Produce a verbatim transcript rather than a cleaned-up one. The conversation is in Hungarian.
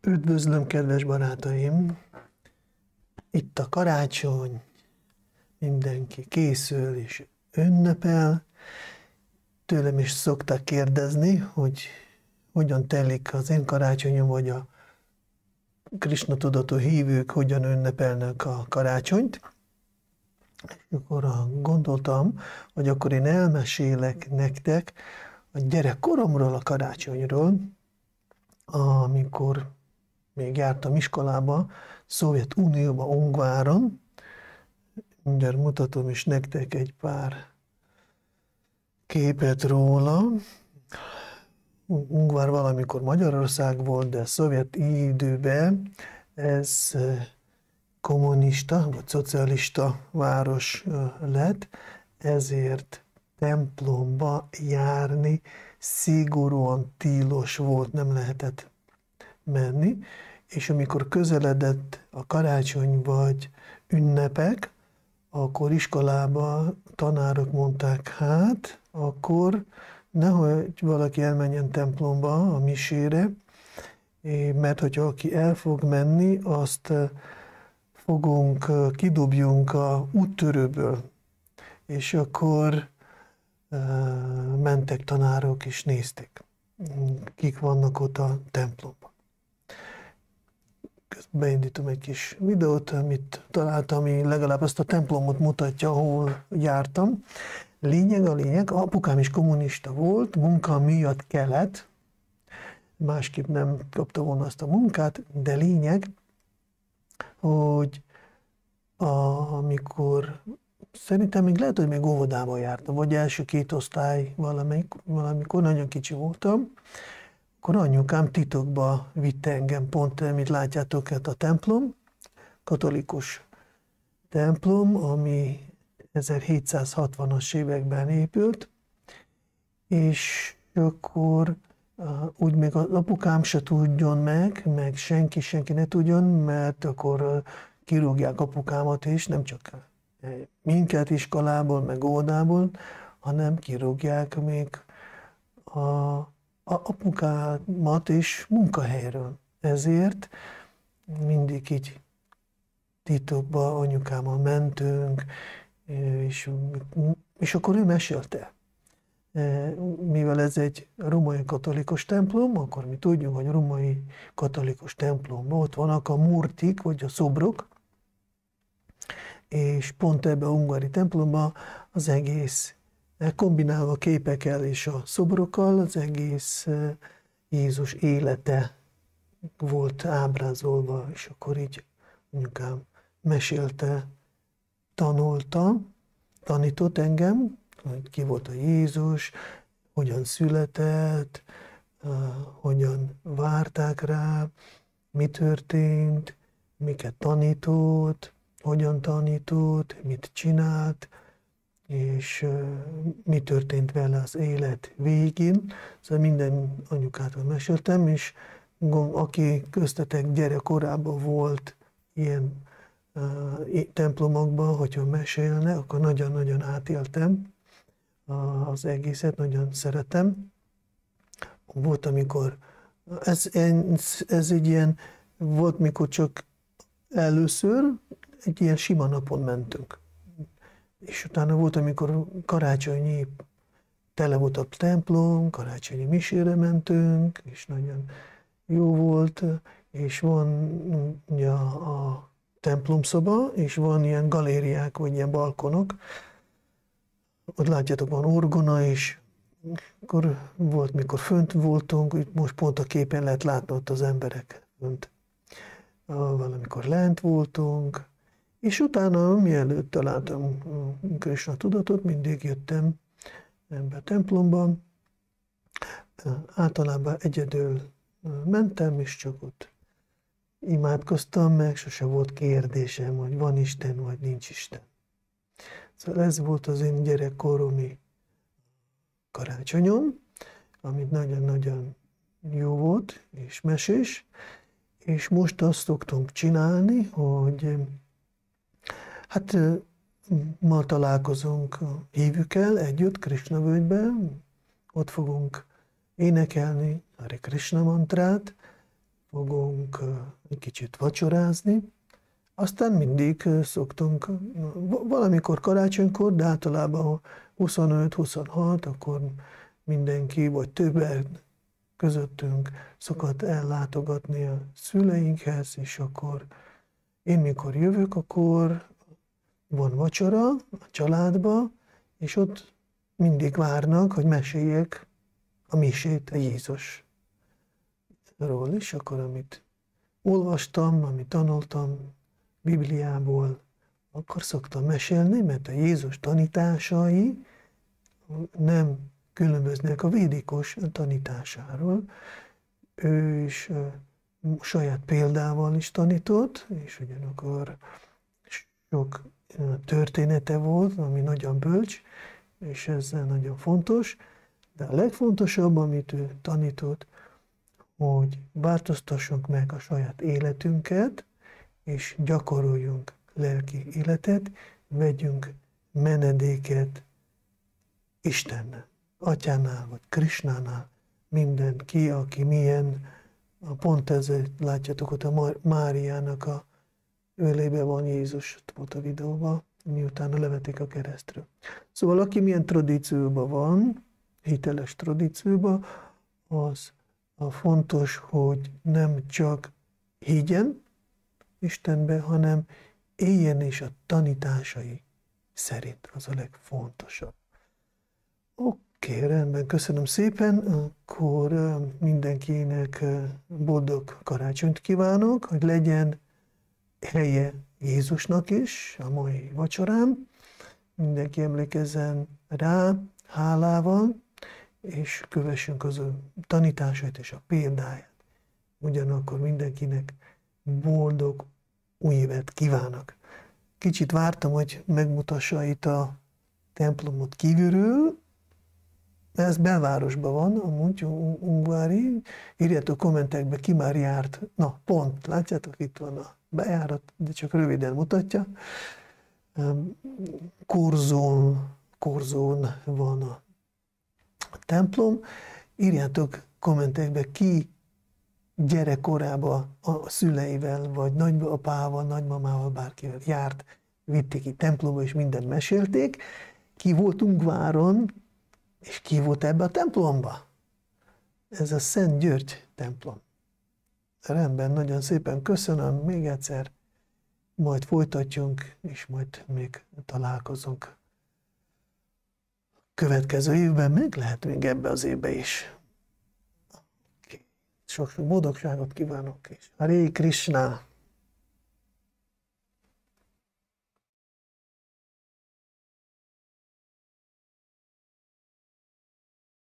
Üdvözlöm, kedves barátaim! Itt a karácsony, mindenki készül és ünnepel. Tőlem is szoktak kérdezni, hogy hogyan telik az én karácsonyom, vagy a Krisna tudatú hívők hogyan ünnepelnek a karácsonyt. És akkor gondoltam, hogy akkor én elmesélek nektek a gyerekkoromról, a karácsonyról, amikor még jártam iskolába, Szovjetunióba, Ungváron. Mindjárt mutatom is nektek egy pár képet róla. Ungvár valamikor Magyarország volt, de szovjet időben ez kommunista vagy szocialista város lett, ezért templomba járni szigorúan tilos volt, nem lehetett menni, és amikor közeledett a karácsony vagy ünnepek, akkor iskolába tanárok mondták, hát akkor nehogy valaki elmenjen templomba a misére, mert hogyha aki el fog menni, azt fogunk, kidobjunk a úttörőből. És akkor mentek tanárok és nézték, kik vannak ott a templomban. Beindítom egy kis videót, amit találtam, ami legalább azt a templomot mutatja, ahol jártam. Lényeg a lényeg, apukám is kommunista volt, munka miatt kellett, másképp nem kapta volna azt a munkát, de lényeg, hogy a, amikor szerintem még lehet, hogy még óvodában jártam, vagy első két osztály valamelyik, valamikor, nagyon kicsi voltam, akkor anyukám titokba vitte engem pont, amit látjátok, a templom, katolikus templom, ami ezerhétszázhatvanas években épült, és akkor úgy még az apukám se tudjon meg, meg senki, senki ne tudjon, mert akkor kirúgják apukámat is, nem csak minket iskolából, meg óvodából, hanem kirúgják még a, a apukámat is munkahelyről. Ezért mindig így titokba anyukámmal mentünk, és, és akkor ő mesélte. Mivel ez egy római katolikus templom, akkor mi tudjuk, hogy római katolikus templomban ott vannak a murtik, vagy a szobrok, és pont ebben a ungvári templomban az egész, kombinálva a képekkel és a szobrokkal, az egész Jézus élete volt ábrázolva, és akkor így anyukám mesélte, tanulta, tanított engem, hogy ki volt a Jézus, hogyan született, hogyan várták rá, mi történt, miket tanított, hogyan tanított, mit csinált, és mi történt vele az élet végén. Szóval minden anyukától meséltem, és aki köztetek gyerekkorában volt ilyen uh, templomokban, hogyha mesélne, akkor nagyon-nagyon átéltem az egészet, nagyon szeretem. Volt, amikor, ez, ez egy ilyen, volt, mikor csak először egy ilyen sima napon mentünk. És utána volt, amikor karácsonyi, tele volt a templom, karácsonyi misére mentünk, és nagyon jó volt, és van ja, a templomszoba, és van ilyen galériák, vagy ilyen balkonok. Ott látjátok, van orgona is. Akkor volt, mikor fönt voltunk, itt most pont a képen lehet látni ott az emberek fönt. Valamikor lent voltunk, és utána, mielőtt találtam Krisna tudatot, mindig jöttem ebbe a templomban. Általában egyedül mentem, és csak ott imádkoztam, meg sose volt kérdésem, hogy van Isten, vagy nincs Isten. Szóval ez volt az én gyerekkoromi karácsonyom, amit nagyon-nagyon jó volt, és mesés, és most azt szoktunk csinálni, hogy hát ma találkozunk hívőkkel együtt Krisna völgyben, ott fogunk énekelni Hare Krishna mantrát, fogunk egy kicsit vacsorázni, aztán mindig szoktunk, valamikor karácsonykor, de általában huszonöt-huszonhat, akkor mindenki, vagy többen közöttünk szokott ellátogatni a szüleinkhez, és akkor én mikor jövök, akkor van vacsora a családba, és ott mindig várnak, hogy meséljek a misét a Jézusról is, akkor amit olvastam, amit tanultam Bibliából, akkor szoktam mesélni, mert a Jézus tanításai nem különböznek a védikus tanításáról. Ő is saját példával is tanított, és ugyanakkor sok története volt, ami nagyon bölcs, és ez nagyon fontos, de a legfontosabb, amit ő tanított, hogy változtassunk meg a saját életünket, és gyakoroljunk lelki életet, vegyünk menedéket Istennel, Atyánál, vagy Krisnánál, mindenki, aki milyen, pont ezért látjátok ott a Máriának a ölébe van Jézus, ott volt a videóban, miután levetik a keresztről. Szóval aki milyen tradícióban van, hiteles tradícióban, az a fontos, hogy nem csak higgyen Istenbe, hanem éljen is a tanításai szerint. Az a legfontosabb. Oké, okay, rendben, köszönöm szépen. Akkor mindenkinek boldog karácsonyt kívánok, hogy legyen helye Jézusnak is a mai vacsorám. Mindenki emlékezzen rá hálával, és kövessünk az ő tanításait és a példáját. Ugyanakkor mindenkinek boldog új évet kívánok. Kicsit vártam, hogy megmutassa itt a templomot kívülről. Ez belvárosban van, amúgy Ungvári. Írjátok kommentekbe, ki már járt. Na, pont, látjátok, itt van a bejárat, de csak röviden mutatja. Korzón, Korzón van a templom. Írjátok kommentekbe, ki gyerekkorában a szüleivel, vagy nagyapával, nagymamával, bárkivel járt, vitték ki templomba, és mindent mesélték. Ki volt Ungváron, és ki volt ebbe a templomba? Ez a Szent György templom. Rendben, nagyon szépen köszönöm, még egyszer, majd folytatjunk, és majd még találkozunk. Következő évben meg lehet még ebbe az évbe is. Sok-sok boldogságot kívánok, és Hare Krishna!